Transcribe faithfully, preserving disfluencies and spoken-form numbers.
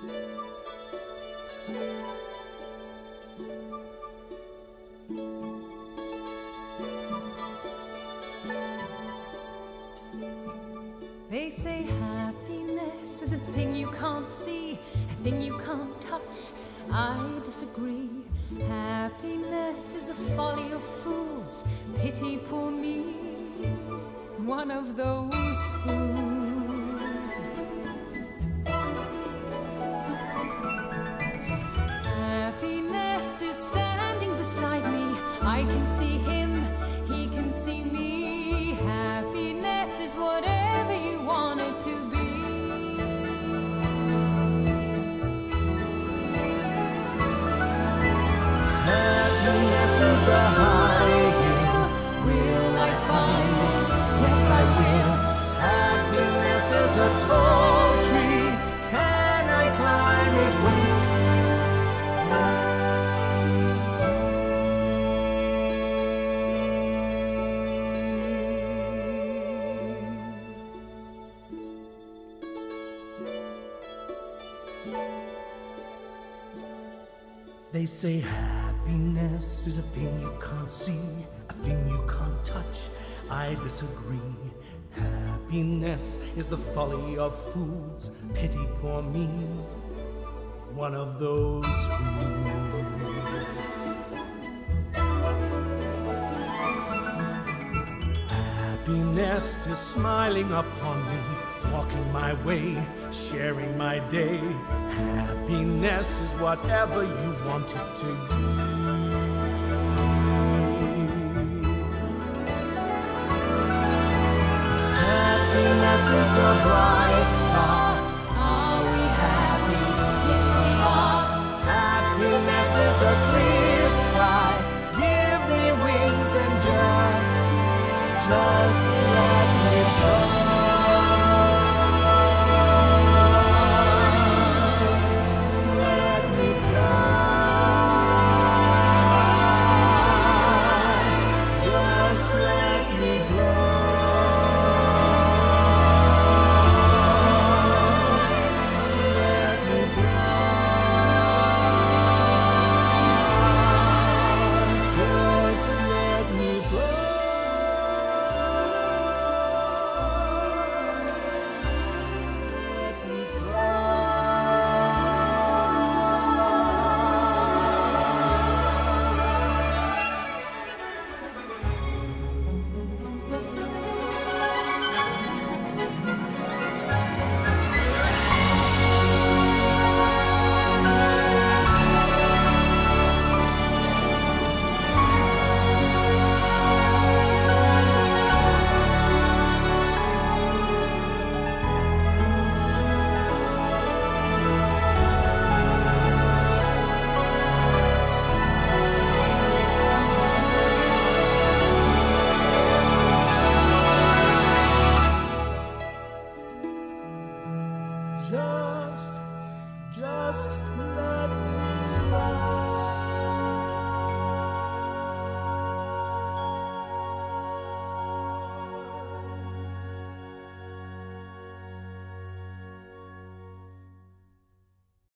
They say happiness is a thing you can't see, a thing you can't touch. I disagree. Happiness is the folly of fools. Pity poor me, one of those fools. Happiness is standing beside me. I can see him, he can see me. Happiness is whatever you want it to be. Happiness is a high hill. Will I find it? Yes, I will. Happiness is a tall tree. Can I climb it? Wait and see. They say happiness is a thing you can't see, a thing you can't touch. I disagree. Happiness is the folly of fools. Pity poor me, one of those fools. Happiness is smiling upon me, walking my way, sharing my day. Happiness is whatever you want it to be. Happiness is a bright star.